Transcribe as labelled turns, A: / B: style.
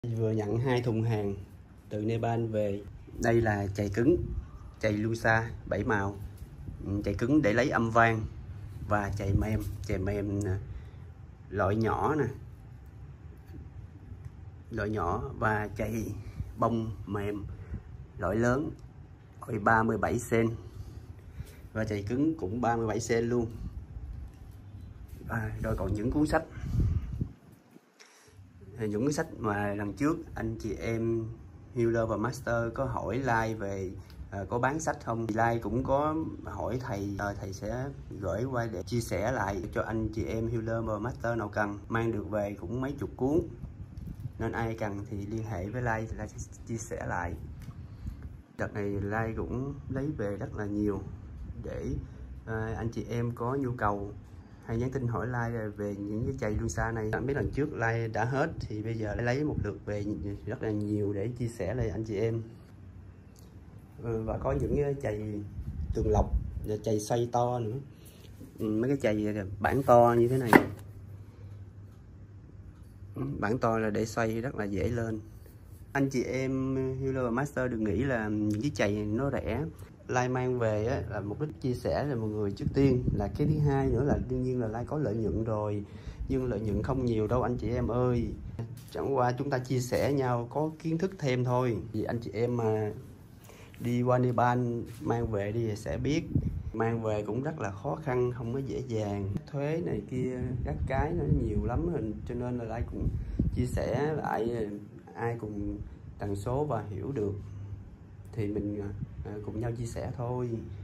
A: Vừa nhận 2 thùng hàng từ Nepal về. Đây là chày cứng, chày Lusa 7 màu. Chày cứng để lấy âm vang và chày mềm nè, loại nhỏ nè, loại nhỏ, và chày bông mềm loại lớn, loại 37 cm, và chày cứng cũng 37 cm luôn. Rồi còn những cuốn sách, những cuốn sách mà lần trước anh chị em Healer và Master có hỏi like về có bán sách không, thì like cũng có hỏi thầy, thầy sẽ gửi qua để chia sẻ lại cho anh chị em Healer và Master nào cần. Mang được về cũng mấy chục cuốn, nên ai cần thì liên hệ với like thì like sẽ chia sẻ lại. Đợt này like cũng lấy về rất là nhiều để anh chị em có nhu cầu hay nhắn tin hỏi like về những cái chày Lusa này. Mấy lần trước like đã hết thì bây giờ lấy một lượt về rất là nhiều để chia sẻ lại anh chị em. Và có những cái chày tường lọc và chày xoay to nữa. Mấy cái chày bản to như thế này, bản to là để xoay rất là dễ lên. Anh chị em Healer và Master đừng nghĩ là những cái chày nó rẻ. Like mang về á, là mục đích chia sẻ là mọi người trước tiên, là cái thứ hai nữa là đương nhiên là like có lợi nhuận rồi, nhưng lợi nhuận không nhiều đâu anh chị em ơi. Chẳng qua chúng ta chia sẻ nhau có kiến thức thêm thôi. Vì anh chị em mà đi qua Nepal mang về đi sẽ biết, mang về cũng rất là khó khăn, không có dễ dàng, thuế này kia các cái nó nhiều lắm, cho nên là like cũng chia sẻ lại, ai cùng tần số và hiểu được thì mình cùng nhau chia sẻ thôi.